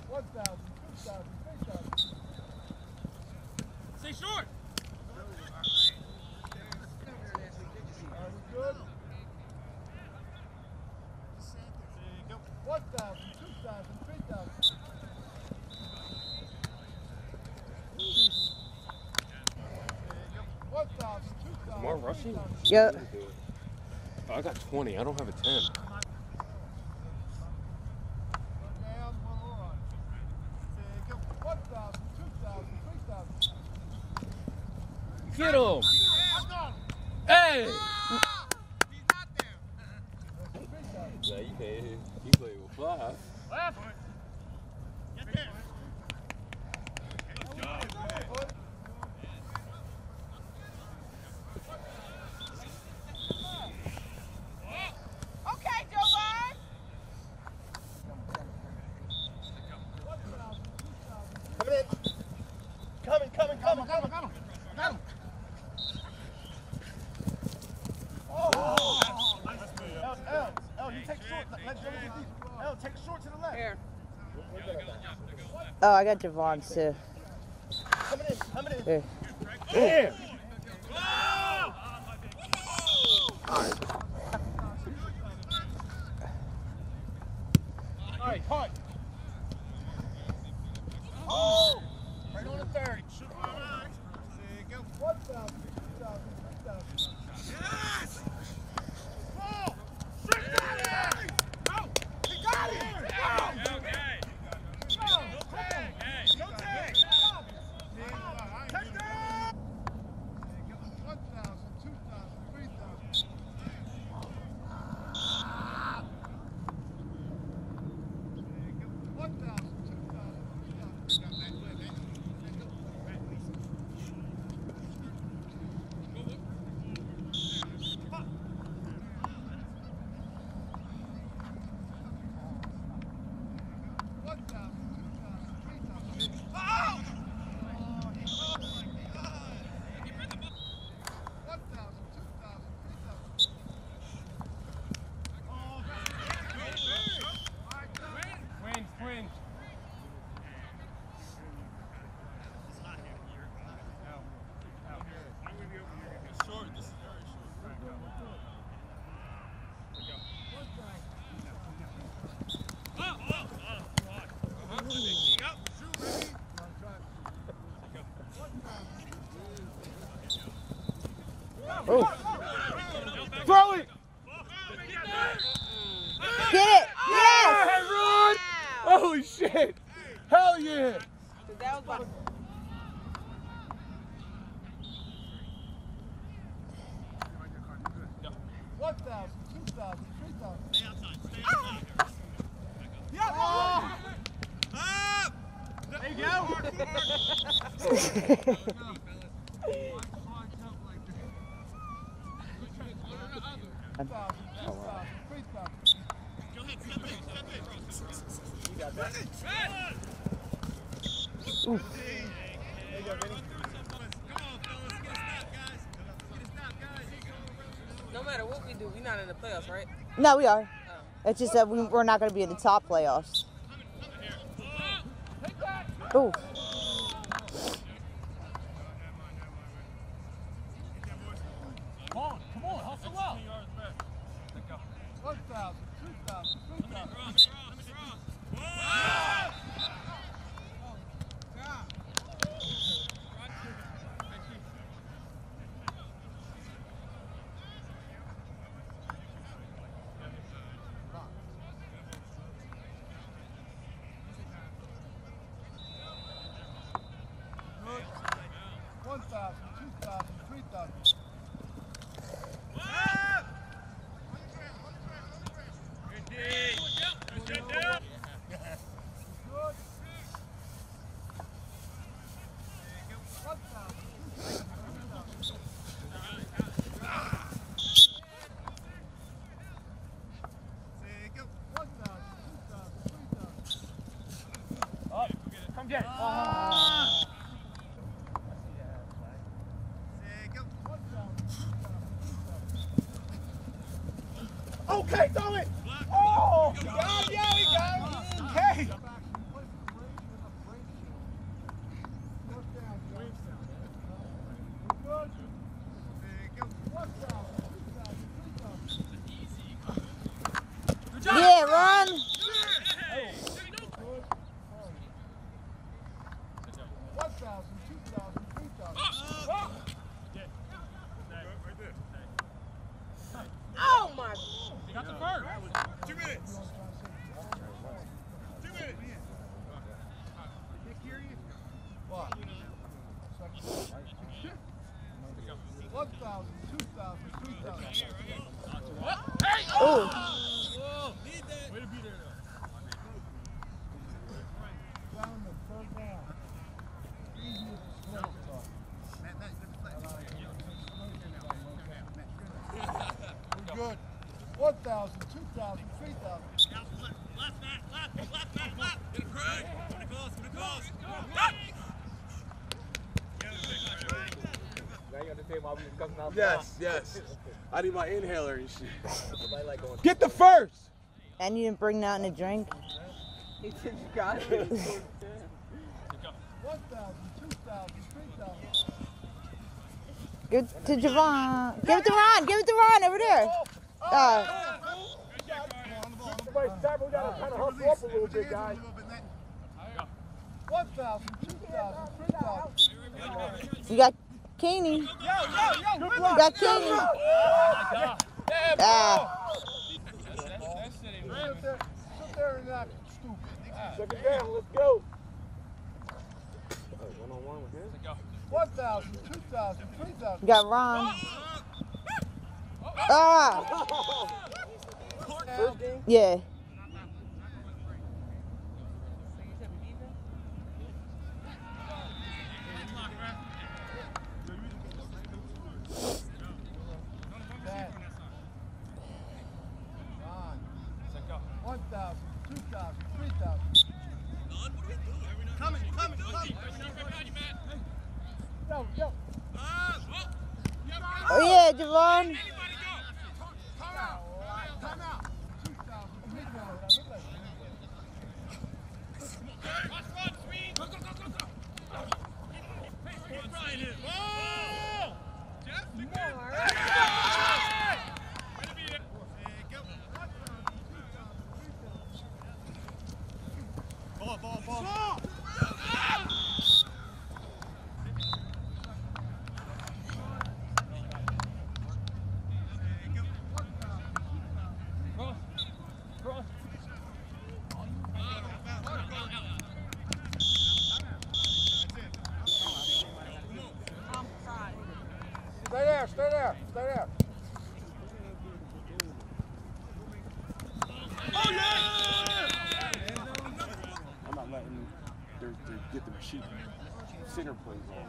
Stay short. Good. 1,000, 2,000, 3,000. More rushing? Yep. Oh, I got 20. I don't have a 10. Get him! Hey! Yeah, you play with fly. Get there. Okay, Jovan. Coming. Got him. Oh, you take short. Let Joe get deep. L, take short to the left. Here. Oh, I got Javon's too. Coming in. Here. Damn! All right, hard. Oh! Right on the 30. 1,000, 2,000, 3,000. Yes! Ball! He got it! Okay. No tag! Touchdown! 1,000, 2,000, 3,000. 1,000, 2,000, 3,000. Win. Oh. Throw it! Get it! Yes! Hey, Ron! Holy shit! Hell yeah! That was about 1,000, 2,000, 3,000. Stay outside. Stay outside. Yeah! Up! There you go. Go ahead. Step in. You got that. There you go, Vinny. Come on, fellas. Get a snap, guys. Get a snap, guys. no matter what we do, we're not in the playoffs, right? No, we are. It's just that we're not going to be in the top playoffs. Oh. Come on, hustle up. 1,000, 2,000, 3,000. Good. 1,000, 2,000, 3,000. Good. 1,000. Come get it. Okay, throw it! Oh! Yeah, we got it! Okay! Yeah, run. 1,000, 2,000, 3,000. Oh my! Got the first. 2 minutes. 2 minutes. What? 1,000, 2,000, 3,000. Oh. Need that. Way to be there, though. Down the third down. Easy as a slow talk. We're good. 1,000, 2,000, 3,000. Left, Matt. Get him, Craig. Get it close. Now you understand why we was cussing out. Yes. I need my inhaler and shit. Get the first. And you didn't bring nothing to drink? He said you got it. 1,000, 2,000, 3,000. Give it to Javon. Give it to Ron. Give it to Ron over there. Somebody's tackle. We gotta kind of hustle up a little bit, guys. 1,000, 2,000, 3,000. You got Keeney. You got Keeney. Sit there and act stupid. Second down. Let's go. 1,000, 2,000, 3,000. You got Ron. Yeah. Bad. 1,000, 2,000, 3,000. Coming. Yo. Oh yeah, Javon. Time out. 2,000, 3,000. Ball. Stay there. Oh, yeah! I'm not letting them get the cheap center plays on.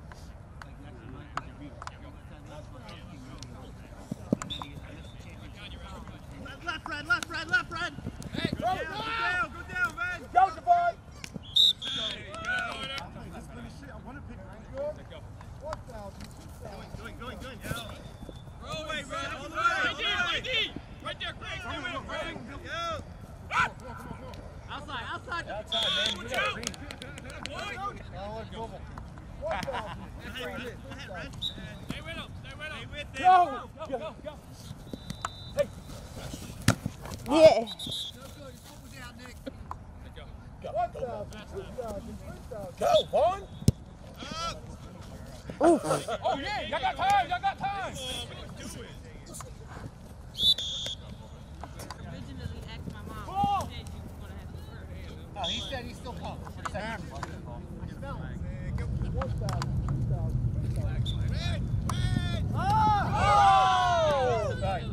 Left, Red. Hey, go down, man. Go, Javon. Good. 1,000, 2,000. Going. Roll away, Red. All the way. ID. Right there, Craig. Stay with him, Craig. Yo. Outside, man. We got green. Boy. 1,000. Stay with him. Stay with him. Go. Yeah. 1,000, 2,000, 3,000. Go, Vaughn. Oof. Oh yeah, y'all got time. Originally asked my mom. Ball. She said you was gonna have to work. No, he said he's still coming. 1,000, 2,000, 3,000. Oh! Nice.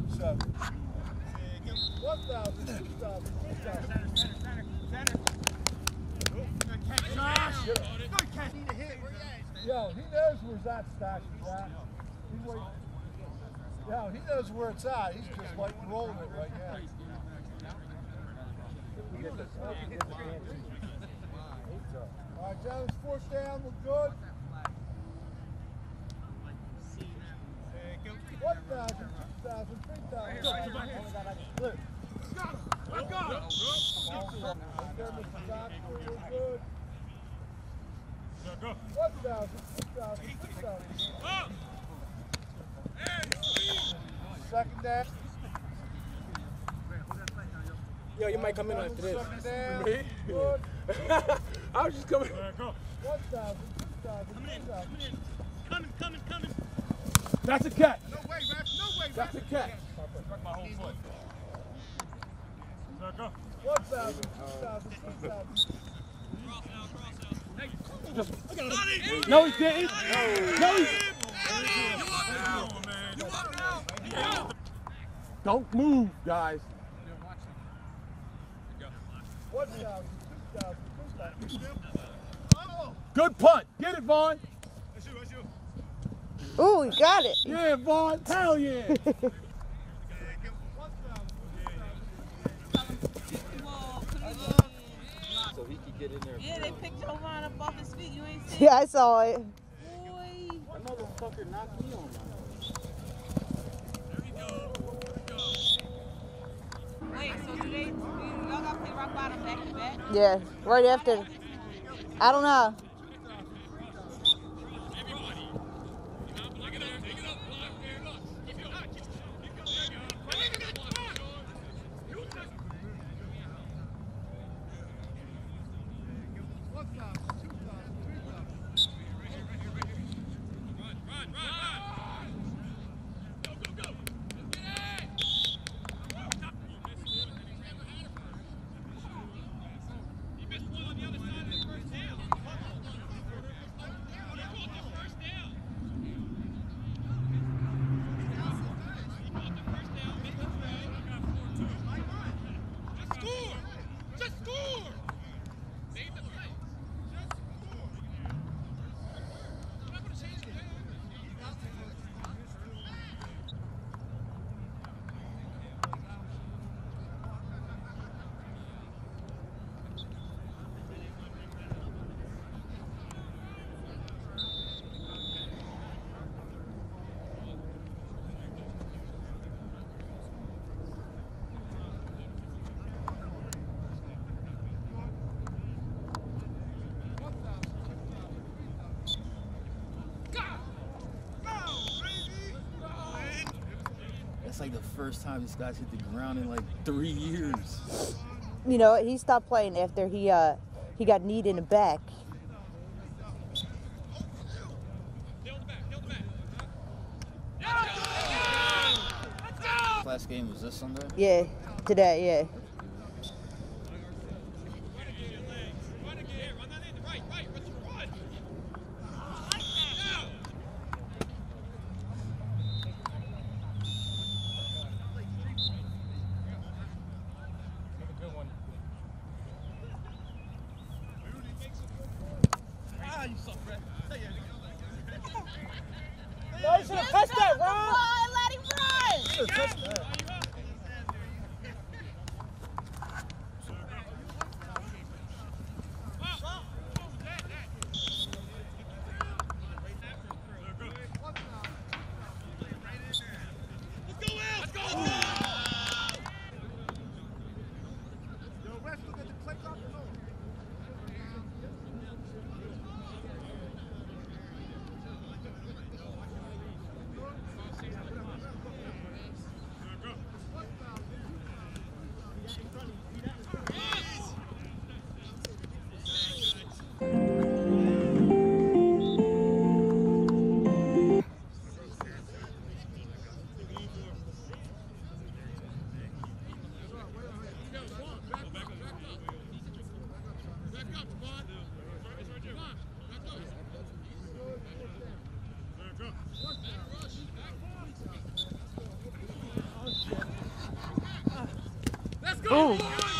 1,000, 2,000, 3,000. Yo, he knows where that stash is at. He's waiting. Yo, he knows where it's at. He's just like rolling it right now. All right, Jones, fourth down. We're good. 1,000, 2,000, 3,000. Look. Let's go. Right there, Mr. Doctor. We're good. 1,000, 2,000, 3,000. Second down. Yo, you might come in after this. Down. Me? Good. I was just coming. 1,000, 2,000, 3,000. Coming. That's a catch. No way, ref. No way, ref. That's a catch. Struck my whole foot. 1,000, 2,000, 3,000. No, he didn't. No, he Don't move, guys. 1,000, 2,000, 3,000. Good punt. Get it, Vaughn. That's you. Ooh, he got it. Yeah, Vaughn. Hell yeah. Whoa, put it in. So he could get in there. Yeah, they picked Jovan up off his feet. You ain't seen Yeah, I saw it. Boy. That motherfucker knocked me on. Wait, so do they, y'all got to play rock bottom back to back? Yeah, right after. I don't know. That's like the first time this guy's hit the ground in like 3 years. You know, he stopped playing after he got kneed in the back. Last game was this Sunday? Yeah, today, yeah. No, you should have touched that, Ron. Let him run! Should've touched that. Boom.